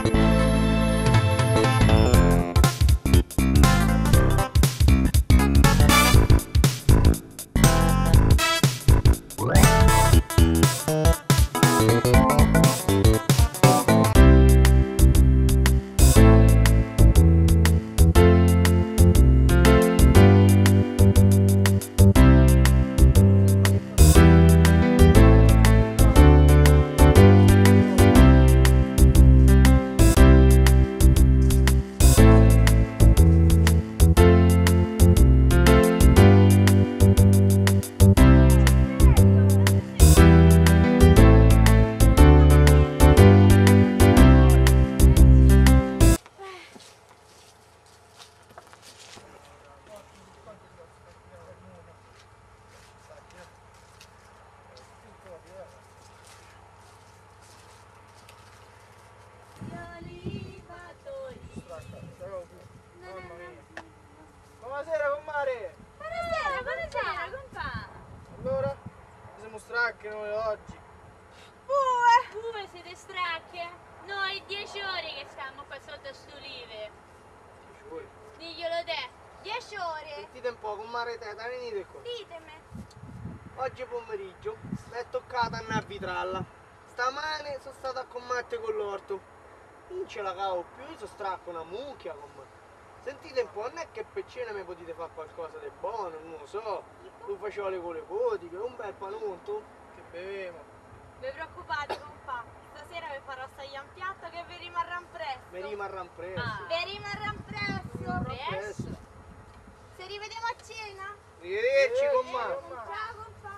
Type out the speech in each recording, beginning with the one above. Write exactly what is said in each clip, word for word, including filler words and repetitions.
Buonasera compare! Buonasera, buonasera, compà! Allora, siamo stracchi noi oggi. Pure! Pure siete stracche? Noi dieci ore che stiamo qua sotto st'olive. Dieci ore? Diglielo te, dieci ore! Sentite un po', compare teta, venite qua. Ditemi! Oggi pomeriggio mi è toccata andare a Vitralla. Stamane sono stato a combattere con l'orto. Non ce la cavo più, io sono stracco una mucchia con me. Sentite un po', non è che per cena mi potete fare qualcosa di buono, non lo so. Tu facevo con le potiche, un bel panotto che bevevo. Non vi preoccupate, compà. Stasera vi farò assaggiare un piatto che vi rimarrà presto. Mi rimarrà presto. Ah. Vi rimarrà presto. Presto. Se rivediamo a cena. Arrivederci, Eh, con me. Ciao, compà.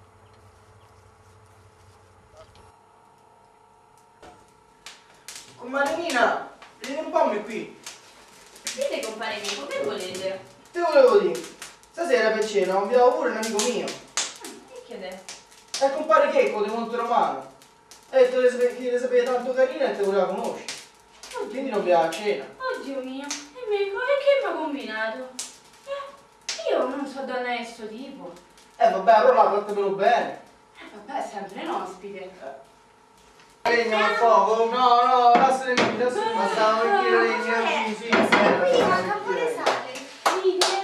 Compare Nina, vieni un po' qui. Dite compare mio, che volete? Te volevo dire, stasera per cena ho invitato pure un amico mio. E che adesso? È compare Checco di Monteromano. E te le sapete, le sapete tanto carina e te voleva conoscere. Quindi non abbiamo a cena. Oddio mio, e me, e che mi ha combinato? Eh, io non so donna è sto tipo. Eh vabbè, allora trattamelo bene. Eh vabbè, è sempre un ospite. Eh. Legna al fuoco? No, no, lasciale lì, lasciale lì. Ma stavamo a dire legna lì, sì, Qui sì. manca pure sale. Dite?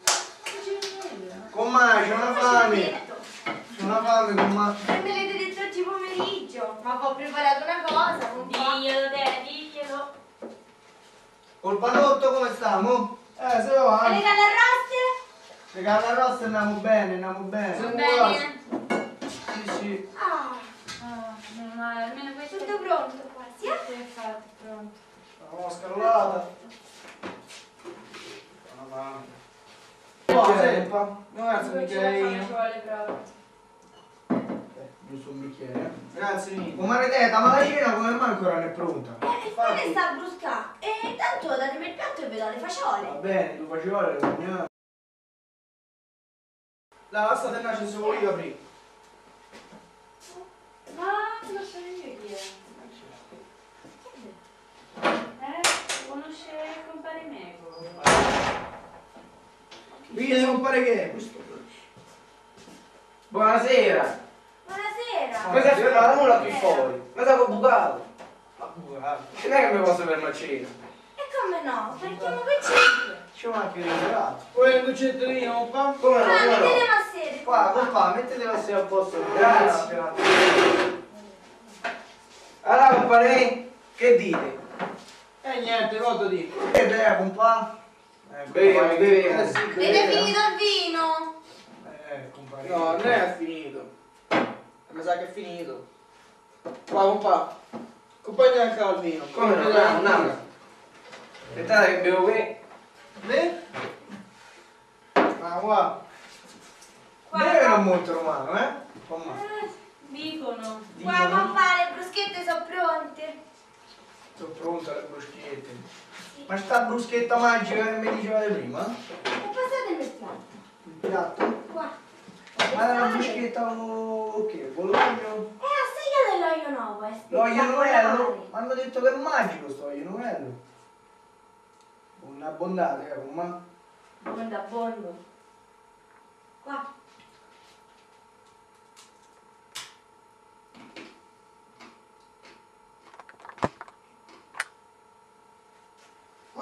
Con me, c'è una fame. C'è una fame con me. E me l'avete detto oggi pomeriggio. Ma vi ho preparato una cosa, compà. Diglielo te, diglielo. Col panotto come stiamo? Eh, se E va. le callarroste? Le callarroste andiamo bene, andiamo bene. Va bene? Sì, sì. Ah, Ah, meno male, almeno questo tutto pronto quasi, eh? è fatto, pronto. Una scrollata. Una fame. Oh, sempa. Non è un Ci bicchierino. vuole proprio. Eh, giusto un bicchiere. eh. Grazie Nico. Ma maledetta, ma la cena come mai ancora non è pronta? Eh, e poi ne sta a bruscare. E tanto datemi il piatto e vi do le Va fagiole. bene, tu facevi le comunioni. La lasciate andare se vuoi io aprire. Ma non so io chi è. Eh? Conosce compare Meco? Vieni compare che è questo? Buonasera. Buonasera. Ma sei fermato nulla qui fuori? Ma sei bucato? Ma bucato? Non è che mi posso fermare a cena. E come no? Partiamo con cibo. C'è anche il gelato. Vuoi un dolcettolino, papà? Come no, Ah, come mettete no? a sede. Qua, papà, mettete la sera a posto. Grazie. Allora, compare, che dite? Eh niente, cosa dico? Che beve, compà? Eh, beviamo, beviamo. Eh, sì, Avete beviamo. finito il vino? Eh, compare. No, non è finito. Mi sa che è finito. Qua, compà. Accompagna anche al vino. Come no? No, no. Aspettate che bevo qui. Beh? Ma qua. Qua. Beve non molto romano, eh? Con me. Eh, dicono. Qua, papà, le bruschette sono pronte. Sono pronte le bruschette. Ma sta bruschetta magica che mi dicevate prima? E passatemi il piatto. Il piatto? Qua. Ma è una bruschetta ok, bologno? Eh, assaggia dell'olio nuovo, è L'olio spettacolare. novello? Mi hanno detto che è magico sto olio novello. Un abbondante, eh, con me. Buon da bondo. Qua.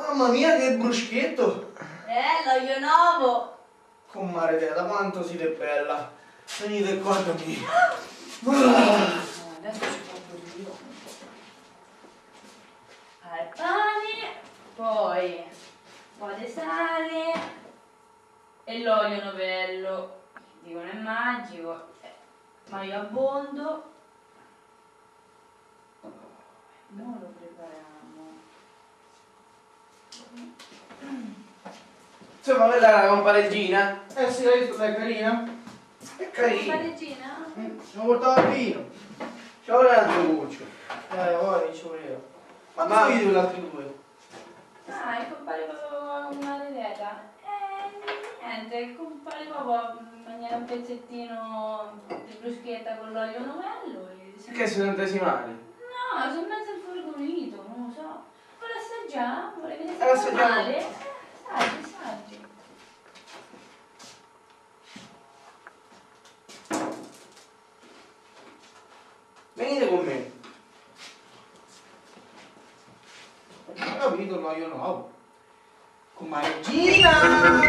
Mamma mia, che bruschetto! Eh, l'olio nuovo! Con maledetta, quanto siete bella! Venite qua da me! Ah. Adesso ci faccio io. Al pane, poi un po' di sale e l'olio novello. Dicono è magico, eh, ma io abbondo. Ora lo prepariamo. Insomma, quella è la compareggina? Eh sì, l'hai visto, è carina? È carina. La regina? Mm, ci ho portato il vino. Ci vuole un altro cuccio. Eh, ora ci voleva. Ma Ma- tu vedi gli altri due? Ah, il compare proprio una maledetta. Eh, niente, il compare proprio mangiare un pezzettino di bruschetta con l'olio novello. E... Che sono desimali? No, sono mezzo infurgonito, non lo so. Vuole assaggiare? Vuole vedere se Eh, fa assaggiamo. male? Eh, assaggi, assaggi. Venite con me. Ho capito l'olio nuovo. Con ma regina!